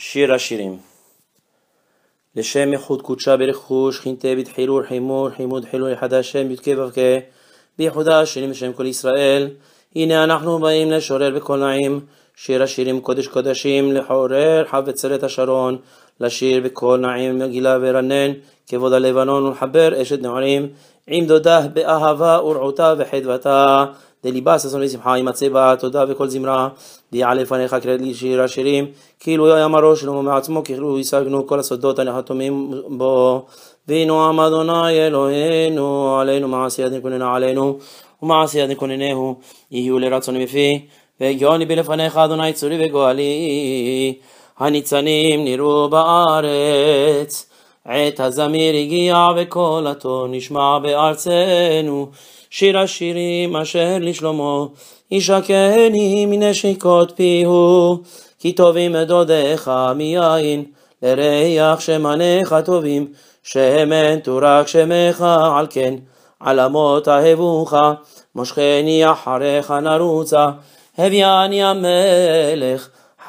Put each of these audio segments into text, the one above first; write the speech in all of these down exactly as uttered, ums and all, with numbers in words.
שיר השירים. לשם ייחוד קודשה ברכוש, חינתה בתחילול חימור, חימוד חילול אחד השם, י"ק ו"ק, בייחודה השירים בשם כל ישראל. הנה אנחנו באים לשורר בכל נעים, שיר השירים קודש קודשים, לחורר חבצלת השרון, לשיר בכל נעים מגילה ורנן, כבוד הלבנון ולחבר אשת נערים, עם דודה באהבה ורעותה וחדוותה, דליבה ששון ושמחה עם הצבע, תודה וכל זמרה, ויעלה לפניך קראת לי שיר השירים, כאילו יאמרו שלמה מעצמו, כאילו ישגנו כל הסודות הנחתומים בו, ונועם אדוני אלוהינו עלינו, מעשיית נקוננה עלינו, ומעשיית נקוננהו, יהיו לרצון מפי, והגיוני בלפניך אדוני צורי וגואלי, הניצנים נראו בארץ, עת הזמיר הגיע וקולתו נשמע בארצנו, שיר השירים אשר לשלמה, ישקני מנשיקות פיהו, כי טובים דודיך מיין, לריח שמניך טובים, שמן תורק שמך על כן, עלמות אהבוך, מושכני אחריך נרוצה, הביאני המלך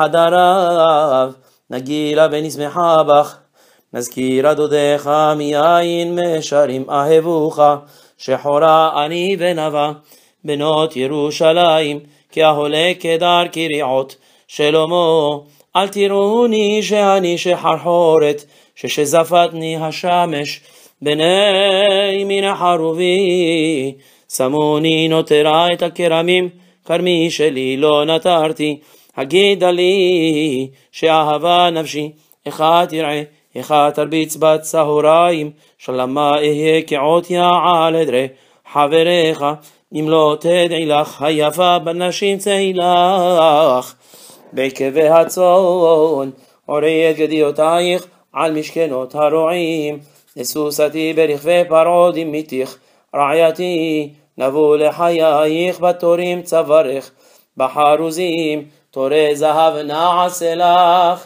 חדריו, נגילה ונשמחה בך, נזכירה דודיך מיין משרים אהבוך, שחורה אני ונבה, בנות ירושלים, כי ההולה כדר קריעות, שלמה, אל תראוני שאני שחרחורת, ששזפתני השמש, בני מן חרובי, שמוני נותרה את הכרמים, כרמי שלי לא נתרתי, הגידה לי, שאהבה נפשי, איך תראה, איך תרביץ בצהריים, שלמה אהיה כעות יעל עדרי חבריך, אם לא תדעי לך, היפה בנשים צאי לך, בעקבי הצאן, עורי את גדיותייך, על משכנות הרועים, לסוסתי ברכבי פרעה דמיתך, רעייתי, נבוא לחייך בתורים צווארך, בחרוזים, תורי זהב נעשה לך,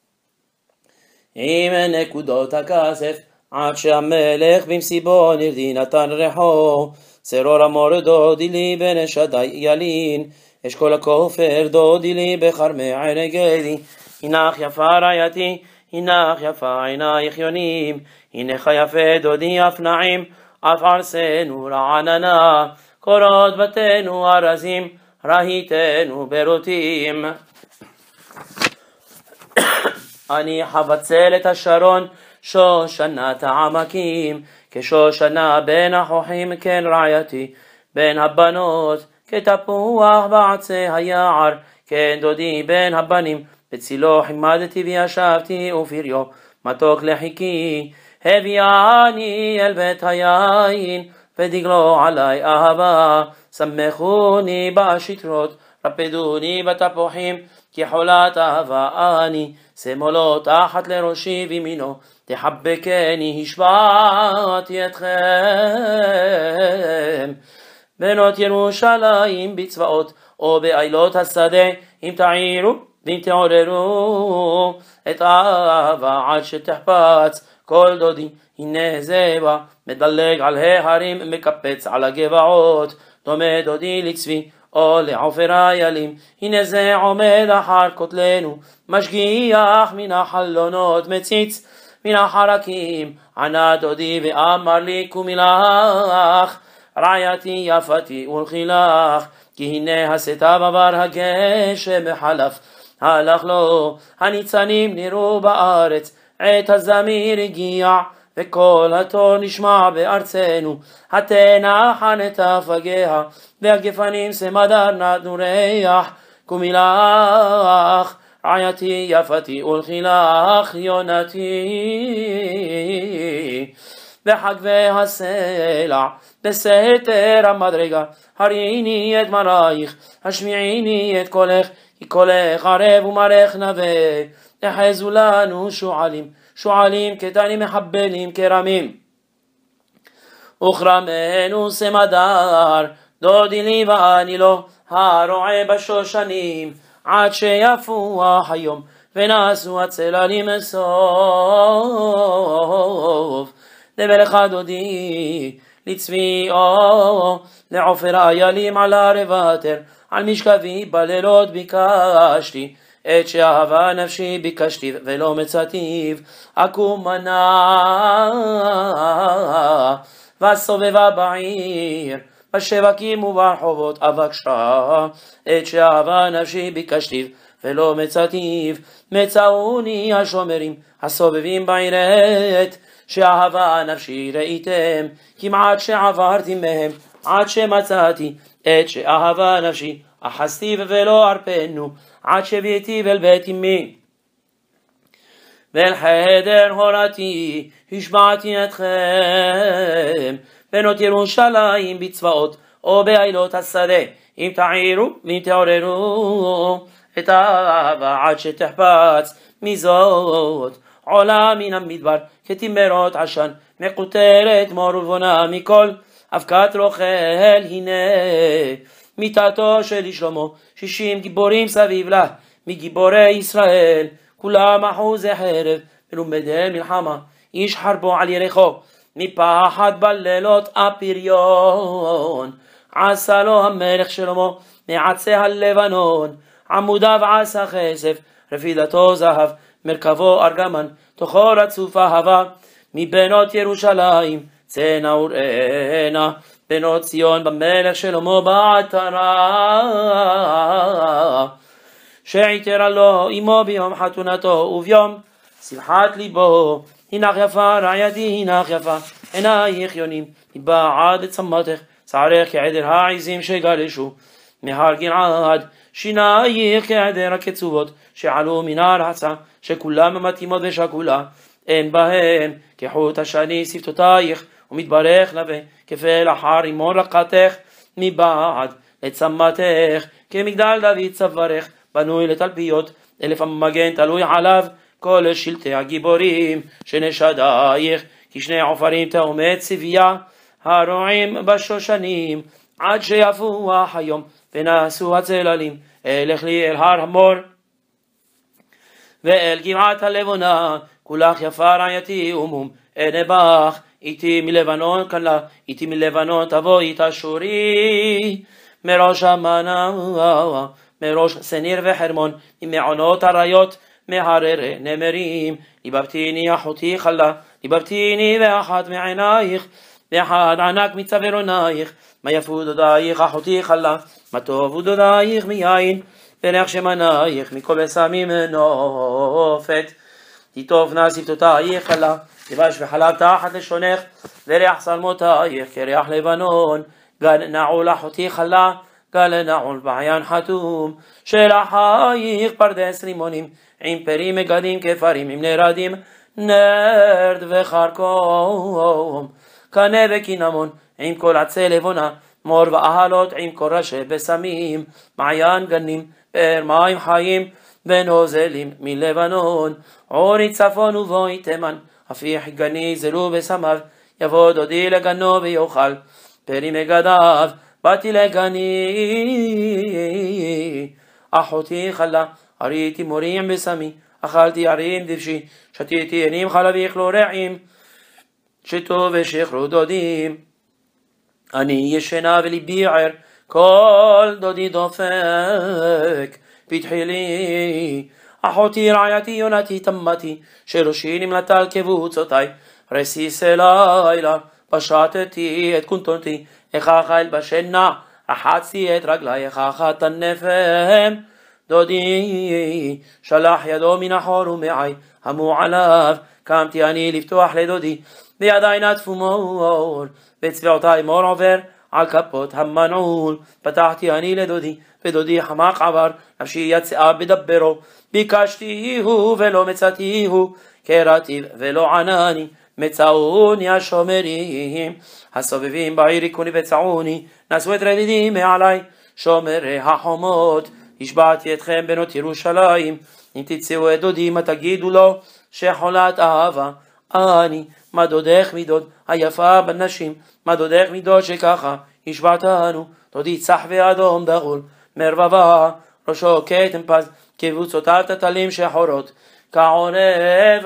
עם נקודות הכסף, עד שהמלך במסיבו נרדי נתן ריחו, צרור המור דודי לי בן שדי ילין, אשכול הכופר דודי לי בכרמי ערגלי, הנך יפה רעייתי, הנך יפה עינייך יונים, הנך יפה דודי אף נעים, אף ערסנו רעננה, קורות בתינו ארזים, ראיתנו ברוטים. אני חבצל את השרון, שושנת העמקים, כשושנה בין החוחים כן רעייתי, בין הבנות, כתפוח בעצי היער, כן דודי בין הבנים, בצילו חימדתי וישבתי ופריו, מתוק לחיקי, הביאני אל בית היין, ודגלו עלי אהבה, שמחוני בשטרות, רפדוני בתפוחים, כי חולת אהבה אני, שמאלו תחת לראשי וימינו, תחבקני השבעתי אתכם. בנות ירושלים בצבאות, או בעילות השדה, אם תעירו ואם תעוררו, את אהבה עד שתחפץ כל דודי, הנה זה בא, מדלג על ההרים, מקפץ על הגבעות, דומה דודי לצבי, או לעופר איילים, הנה זה עומד אחר כותלנו, משגיח מן החלונות, מציץ מן החרקים, ענה דודי ואמר לי קומי לך, רעייתי יפתי ולכי לך, כי הנה הסתה בבר הגשם בחלף, הלך לו, הניצנים נראו בארץ, עת הזמיר הגיע, וכל התור נשמע בארצנו, התנח נטף הגאה, והגפנים סמדר נתנו ריח, קומי לך, רעייתי יפתי ולכי לך, יונתי. בחגבי הסלע, בסתר המדרגה, הריני את מרייך, השמיעיני את קולך, כי קולך ערב ומרך נווה, תחזו לנו שועלים, שועלים קטנים מחבלים כרמים. וכרמנו סמדר, דודי לי ואני לו, הרועה בשושנים, עד שיפוח היום, ונעשו הצללים סוף. למלך דודי, לצבי או, לעופר איילים על הרבתר, על משכבי בלילות ביקשתי, את שאהבה נפשי ביקשתיו ולא מצאתיו, אקום מנה וסובבה בעיר, בשווקים וברחובות אבקשה, את שאהבה נפשי ביקשתיו ולא מצאתיו, מצאוני השומרים הסובבים בעיר, את שאהבה נפשי ראיתם, כמעט שעברתי מהם עד שמצאתי, את שאהבה נפשי אחזתי ולא ארפנו, עד שביתי ואל בית אמי ואל חדר הורתי השבעתי אתכם, בנות ירושלים בצבאות או בעילות השדה, אם תעירו ואם תעוררו את האהבה עד שתחפץ מזאת, עולה מן המדבר כתמרות עשן, מקוטרת מור ובונה מכל אבקת רוכל. הנה מיתתו של שלמה שישים גיבורים סביב לה, מגיבורי ישראל כולם אחוזי חרב מלומדי מלחמה, איש חרבו על ירחו מפחד בלילות הפריון, עשה לו המלך שלמה מעצי הלבנון, עמודיו עשה כסף רפידתו זהב, מרכבו ארגמן תוכו רצוף אהבה, מבנות ירושלים צנע וראנה, בנות ציון במלך שלמה בעטרה, שעיטרה לו אמו ביום חתונתו וביום שמחת ליבו. הנך יפה רעייתי הנך יפה, עינייך יונים מבעד צמתך, שערך כעדר העזים שגלשו מהר גלעד, שינייך כעדר הקצובות שעלו מן הרחצה, שכולם מתאימות ושקולה, אין בהם כחוט השני שפתותייך, ומתברך נווה כפל אחר רימון רקתך, מבעד לצמתך כמגדל דוד צווארך, בנוי לתלפיות אלף המגן תלוי עליו, כל שלטי הגיבורים שנשדייך, כשני עופרים תאומי צביה הרועים בשושנים, עד שיפוח היום ונעשו הצללים, אלך לי אל הר המור ואל גבעת הלבונה, כולך יפה רעייתי ומום עיני בך, איתי מלבנון כלה, איתי מלבנון תבואי תשורי, מראש המנה מראש סניר וחרמון, ממעונות הריות מהררי נמרים, ליבבתיני אחותי חלה, ליבבתיני ואחת מעינייך, ואחד ענק מצווארונייך, מה יפו דודייך אחותי חלה, מה טובו דודייך מיין, וריח שמנייך מכל בשמים נופת, תטובנה שפתותייך חלה, יבש וחלב תחת לשונך, וריח שלמותייך כריח לבנון, גל נעול אחותי חלה, גל נעול בעיין חתום, שלחייך פרדס רימונים, עם פרים מגדים כפרים, עם נרדים נרד וחרקום, קנה וקינמון, עם כל עצי לבונה, מור ואהלות, עם כל ראשי בשמים, מעיין גנים, באר מים חיים, ונוזלים מלבנון, עורי צפון ובואי תימן, הפיח גני זלו בשמיו, יבוא דודי לגנו ויאכל, פרי מגדיו, באתי לגני, אחותי חלה, הריתי מורים בסמי, אכלתי ערים דבשי, שתיתי עינים חלבי אכלו רעים, שתו ושכרו דודים, אני ישנה וליבי ער, כל דודי דופק, פתחי לי, אחותי רעייתי יונתי תמתי, שראשי נמלטה על קבוצותיי, רסיס לילה, פשטתי את קונטונתי, איכך אל בשינה, רחצתי את רגלי, איכך תנפם, דודי, שלח ידו מן החור ומעי, המו עליו, קמתי אני לפתוח לדודי, בידי נטפו מור, בצבעותי מור עובר, על כפות המנעול, פתחתי אני לדודי, ודודי חמק עבר, נפשי יצאה בדברו, ביקשתיהו ולא מצאתיהו, קראתיו ולא ענני, מצאוני השומרים, הסובבים בעיר הכוני וצעוני, נשאו את רדידי מעלי, שומרי החומות, השבעתי אתכם בנות ירושלים, אם תצאו את דודי מה תגידו לו, שחולת אהבה, אני, מה דודך מדוד היפה בנשים, מה דודך מדוד שככה השבעתנו, דודי צח ואדום דחול, מרבבה, ראשו כתם פז, קבוצותיו תתלים שחורות, כעורב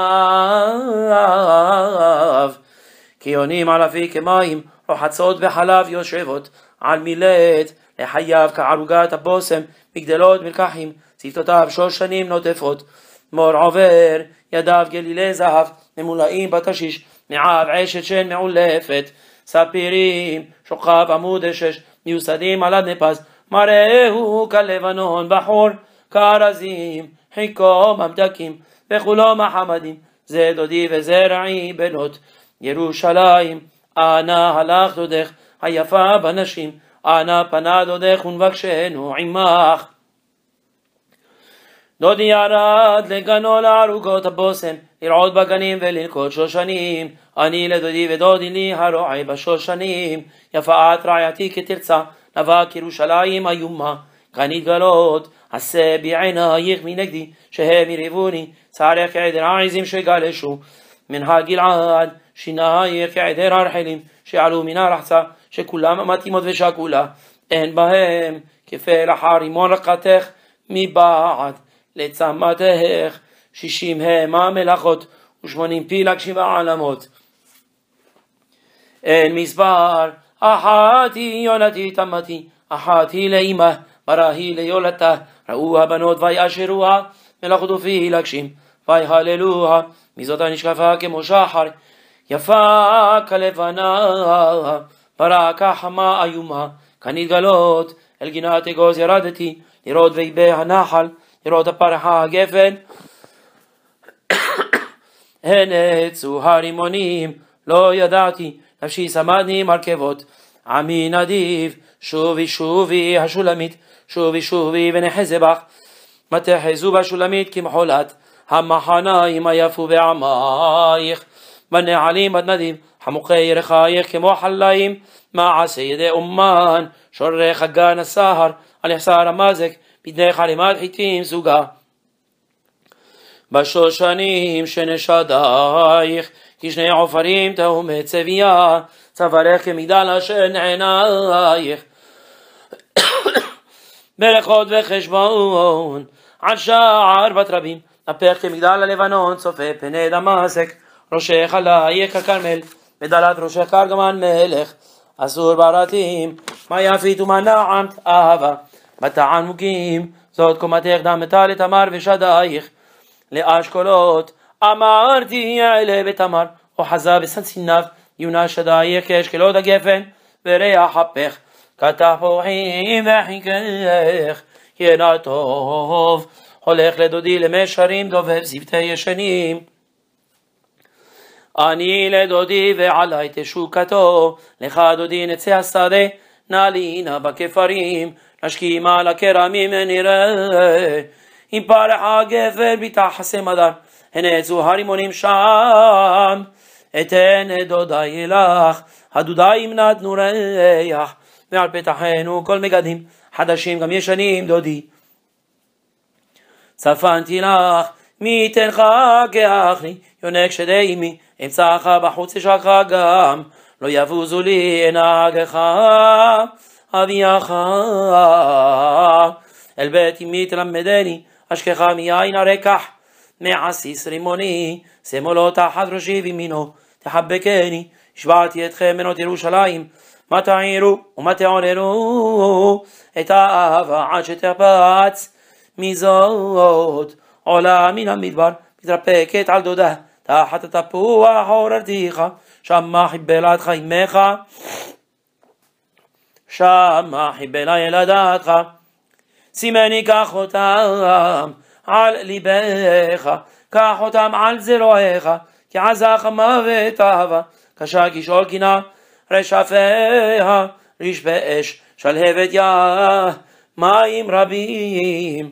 עיניו, כי יונים על אבי כמים, רוחצות וחלב יושבות, על מילט, לחייו כערוגת הבוסם, מגדלות מלקחים, שפתותיו שושנים נוטפות, מור עובר, ידיו גלילי זהב, ממולאים בתשיש, מעב עשת שן מעולפת, ספירים, שוכב עמוד אשש, מיוסדים על אדני פז, מראהו כלבנון בחור, כרזים, חיקו ממתקים, וכולו מחמדים, זה דודי וזה רעי בנות, ירושלים, אנה הלך דודך, היפה בנשים, אנה פנה דודך ונבקשנו עמך. דודי ירד לגנו לערוגות הבוסם, לרעוד בגנים וללקוד שושנים, אני לדודי ודודי לי הרועי בשושנים, יפאת רעייתי כתרצה, נבע כירושלים איומה, כאן התגלות, עשה בעינייך מנגדי, שהם יריבוני, צערך כעדר העזים שגלשו, מן הגלעד, שינייך כעדר הרחלים, שעלו מן הרחצה, שכולם מתאימות ושקולה, אין בהם כפלח הרימון רקתך, מבעד לצמתך, שישים הם המלאכות, ושמונים פילג שבע עלמות. אין מספר, אחת היא יולדתי תמתי, אחת היא לאמא, ברא היא ליולדתה, ראו הבנות ויאשרוה, מלאכות ופילגשים, ויהללוה, מזאת הנשקפה כמו שחר, יפה כלבנה, ברא כחמה איומה, כאן התגלות, אל גינת אגוז ירדתי, לראות ויבי הנחל, לראות הפרחה הגפן, הנצו הרימונים, לא ידעתי, נפשי סמדני מרכבות, עמי נדיב, שובי שובי השולמית, שובי שובי ונחזה בך, מתחזו בשולמית כמחולת, המחניים היפו בעמייך, בנעלים עד נדיב, חמוכי ירחייך כמו חליים, מעשה ידי אומן, שורך הגן הסהר, על יחסר המזק, בדנך ערימת חיטים סוגה. בשושנים שנשדייך, כשני עופרים תאומי צביה, צווארך כמגדל השן עינייך. ברכות וחשבון, עד שער בת רבים, הפך כמגדל הלבנון, צופה פני דמשק, ראשך עלייך ככרמל, מדלת ראשך כארגמן מלך, אסור ברתים, מה יפית ומה נעמת אהבה, בתענוגים, זאת קומתך דמתה לתמר ושדייך, לאשכולות, אמרתי אלה בתמר, וחזה בסנסיניו, יונה שדייך כאשכולות הגפן, וריח הפך, כתפוחים וחיכך, ינה טוב, הולך לדודי למשרים דובב זבטי ישנים. אני לדודי ועלי תשוקתו, לך דודי נצא השדה, נעלינה בכפרים, נשכים על הכרמים נראה, אם פרח הגפר בתחסי מדר, הנצו הרימונים שם, אתן דודי לך, הדודיים נתנו ריח, ועל פתחנו כל מגדים, חדשים גם ישנים דודי. צפנתי לך, מי תנך כאח לי, יונק שדי אמי, אמצעך בחוץ ישקך גם, לא יבוזו לי עינגך, אביך, אל בית אמי תלמדני, אשכך מיין הרקח, מעסיס רימוני, שמאלו תחת ראשי וימינו, תחבקני, השבעתי אתכם בנות ירושלים, מה תעירו ומה תעוררו, את האהבה עד שתרפץ, מזאת עולה מן המדבר, מתרפקת על דודה, תחת התפוח עוררתיך, שמה חיבלתך עמך, שמה חיבלה ילדתך, סימני קח אותם על ליבך, קח אותם על זרועך, כי עזך מוות אהבה, קשה כשאול קינה, רשפיה, ריש באש, שלהבת יה, מים רבים.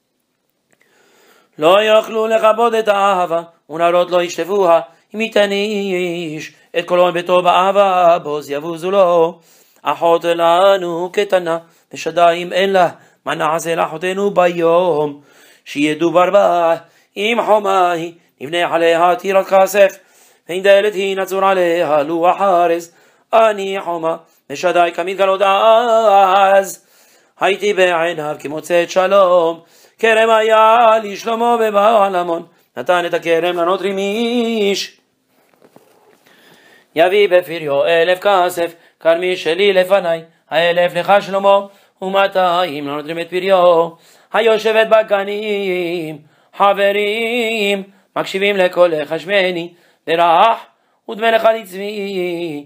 לא יוכלו לכבוד את האהבה, ונרות לא ישתבוה, אם ייתן איש את קולו ביתו באהבה, בוז יבוזו לו. אחות לנו קטנה, ושדיים אין לה, מה נעשה לאחותנו ביום, שידעו ברבה, אם חומה היא, נבנה עליה טירת כסף, ואם דלת היא נצור עליה לוח ארז, אני חומה, ושדי כמתגלות אז, הייתי בעיניו כמוצאת שלום, כרם היה לשלמה בבעל המון, נתן את הכרם לנוטרים איש. יביא בפריו אלף כסף, כרמי שלי לפניי, האלף לך שלמה, ומאתיים לנוטרים את פריו. היושבת בגנים, חברים, מקשיבים לקולך, השמני לרח ודמי לך לצבי.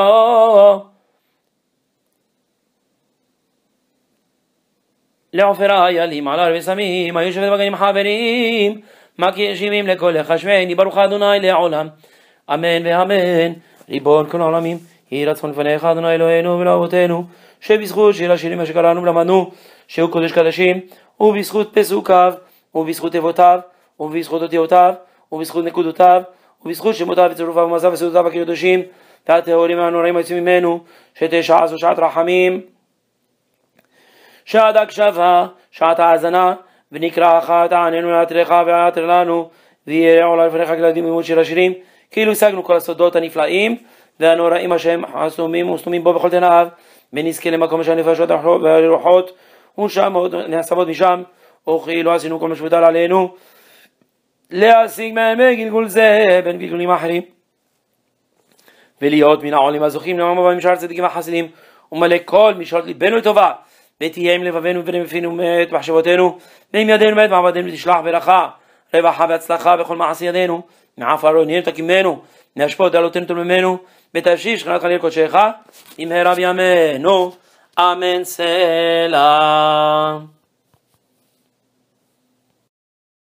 לעופרה איילים על הר ושמים, היושבת בגנים, חברים, מקשיבים לקולך, השמני, ברוך אדוני לעולם, אמן ואמן. ריבון כל העולמים, יהי רצון לפניך אדוני אלוהינו ולאבותינו, שבזכות שיר השירים אשר קראנו ולמדנו, שהוא קודש קדשים, ובזכות פסוקיו, ובזכות תיבותיו, ובזכות אותיותיו, ובזכות נקודותיו, ובזכות שמותיו וצירופיו ומעשיו וסודותיו הקדושים והטהורים והנוראים היוצאים ממנו, שתהיה שעה זו שעת רחמים, שעת הקשבה, שעת האזנה, ונקרא אחת תעננו לעתירך ועתר לנו, ויראה עולה לפניך גלעדים לימוד שיר השירים, כאילו השגנו כל הסודות הנפלאים והנוראים השם הסתומים וסתומים בו בכל תנאיו, ונזכה למקום של הנפשות והרוחות, ושם עוד נחשבות משם, וכאילו עשינו כל מה שבוטל עלינו, להשיג מהם בגלגול זה בין גלגולים אחרים, ולהיות מן העולים הזוכים למעמו במשאר צדיקים החסידים, ומלא כל משאלות ליבנו לטובה, ותהיה עם לבבנו ונפינו מת מחשבותינו, ועם ידינו מת מעבדנו תשלח ברכה, רווחה והצלחה בכל מעשי ידינו, מעפר נהיה תקימנו, נשפוט דלותנו תלמנו, ותשיב שכנת חליל קודשך, עם הרב ימינו, אמן סלם.